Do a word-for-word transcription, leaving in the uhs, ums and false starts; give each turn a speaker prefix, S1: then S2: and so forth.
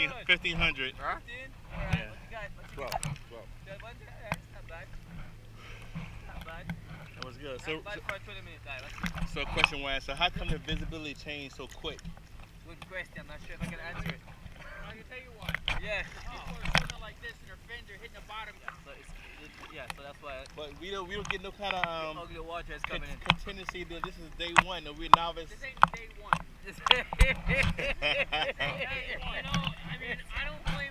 S1: fifteen, fifteen hundred.
S2: Huh?
S3: fifteen? Alright,
S1: Yeah.
S3: what you got? What you
S2: twelve.
S3: got?
S2: twelve.
S3: twelve hundred? Alright, it's not bad. Not bad.
S1: That was good. So,
S3: Not bad
S1: so,
S3: for a twenty minute dive. That's
S1: so question one. So how come the visibility changed so quick?
S3: good question. I'm not sure if I can answer it.
S4: I can tell you why.
S3: Yeah.
S4: People are swimming like this and their fins are hitting the bottom.
S3: So it's, it, yeah, so that's why
S1: But we don't we don't get no kind of um
S3: ugly water is
S1: con-
S3: coming in.
S1: contingency that this is day one and we're novice.
S4: This ain't day one.
S3: This-
S4: Hey, you know, I mean, I don't blame